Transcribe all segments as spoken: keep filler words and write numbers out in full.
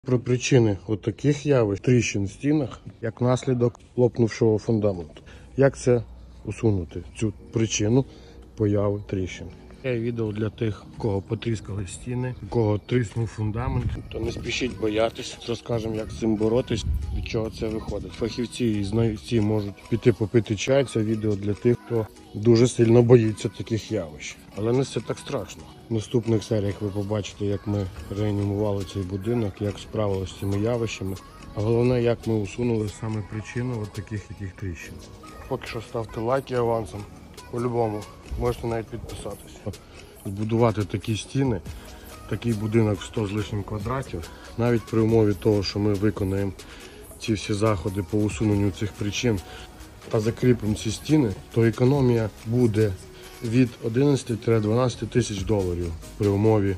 Про причини отаких явищ, тріщин в стінах, як наслідок лопнувшого фундаменту. Як це усунути, цю причину появи тріщин? Є відео для тих, у кого потріскали стіни, у кого тріснув фундамент. То не спішіть боятись, розкажемо, як з цим боротись, від чого це виходить. Фахівці і знавці можуть піти попити чай. Це відео для тих, хто дуже сильно боїться таких явищ. Але не все так страшно. В наступних серіях ви побачите, як ми реанімували цей будинок, як справилися з цими явищами. А головне, як ми усунули саме причину от таких яких тріщин. Поки що ставте лайки авансом. По-любому можете навіть підписатися. Збудувати такі стіни, такий будинок в сто з лишнім квадратів, навіть при умові того, що ми виконаємо ці всі заходи по усуненню цих причин та закріпимо ці стіни, то економія буде від одинадцяти до дванадцяти тисяч доларів при умові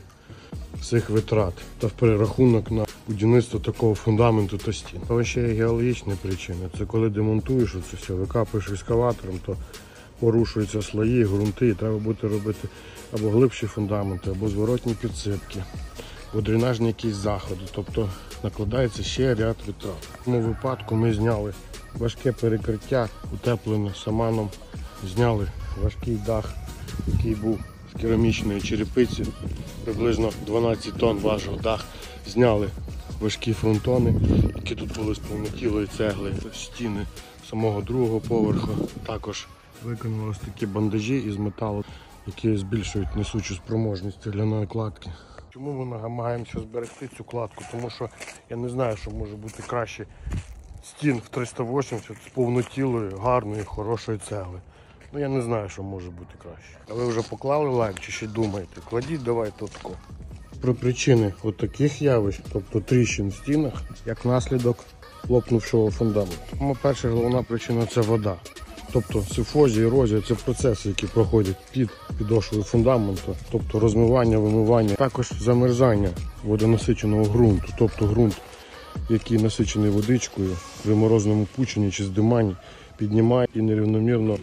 цих витрат та в перерахунок на будівництво такого фундаменту та стін. Але ще є геологічні причини. Це коли демонтуєш оце все, викапуєш екскаватором, то порушуються слої, ґрунти, і треба буде робити або глибші фундаменти, або зворотні підсипки, або дренажні якісь заходи. Тобто накладається ще ряд витрат. В цьому випадку ми зняли важке перекриття, утеплене саманом, зняли важкий дах, який був з керамічної черепиці, приблизно дванадцять тонн важив дах, зняли важкі фронтони, які тут були з повнотілої цегли, стіни самого другого поверху. Також виконали ось такі бандажі із металу, які збільшують несучу спроможність цегляної кладки. Чому ми намагаємося зберегти цю кладку? Тому що я не знаю, що може бути краще стін в триста вісімдесят з повнотілої, гарної, хорошої цегли. Ну я не знаю, що може бути краще. А ви вже поклали лайк чи ще думаєте? Кладіть давайте отко. Про причини отаких явищ, тобто тріщин в стінах, як наслідок лопнувшого фундаменту. Тому перша головна причина – це вода. Тобто сифозія, ерозія – це процеси, які проходять під підошвою фундаменту, тобто розмивання, вимивання. Також замерзання водонасиченого ґрунту, тобто ґрунт, який насичений водичкою, при морозному пученні чи здиманні, піднімає і нерівномірно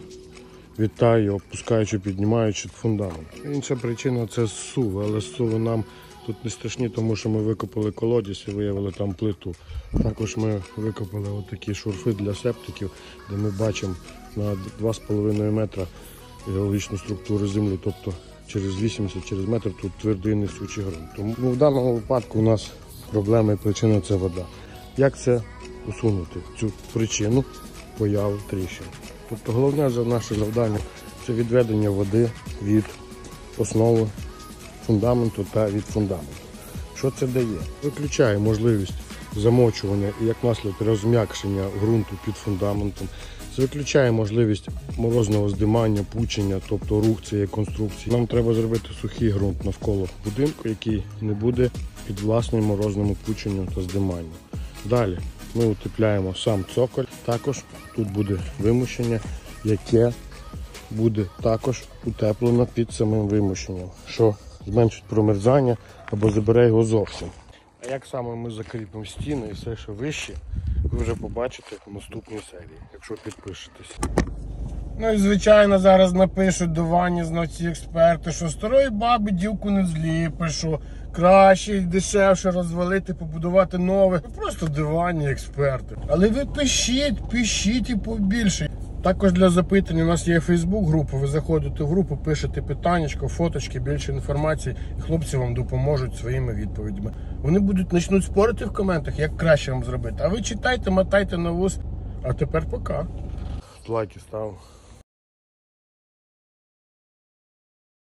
вітає, опускаючи, піднімаючи фундамент. Інша причина – це зсуви, але зсуви нам тут не страшні, тому що ми викопали колодязь і виявили там плиту. Також ми викопали отакі шурфи для септиків, де ми бачимо на два з половиною метра геологічну структуру землі, тобто через вісімдесят, через метр тут твердий несучий ґрунт. Тому в даному випадку у нас проблема і причина – це вода. Як це усунути, цю причину появи тріщин? Тобто головне наше завдання – це відведення води від основи фундаменту та від фундаменту. Що це дає? Виключає можливість замочування і як наслідок розм'якшення ґрунту під фундаментом. Це виключає можливість морозного здимання, пучення, тобто рух цієї конструкції. Нам треба зробити сухий ґрунт навколо будинку, який не буде підвласний морозному пученню та здиманню. Далі ми утепляємо сам цоколь. Також тут буде вимощення, яке буде також утеплено під самим вимощенням, що зменшить промерзання або забере його зовсім. А як саме ми закріпимо стіни і все, що вище, ви вже побачите в наступній серії, якщо підпишетесь. Ну і звичайно зараз напишуть до Вані знавці експерти, що старої баби дівку не зліпиш, що краще і дешевше розвалити, побудувати нове. Ви просто диванні експерти. Але ви пишіть, пишіть і побільше. Також для запитань у нас є фейсбук-група, ви заходите в групу, пишете питаннячко, фоточки, більше інформації, і хлопці вам допоможуть своїми відповідями. Вони будуть почнуть спорити в коментах, як краще вам зробити. А ви читайте, мотайте на вуз. А тепер пока. Лайки став.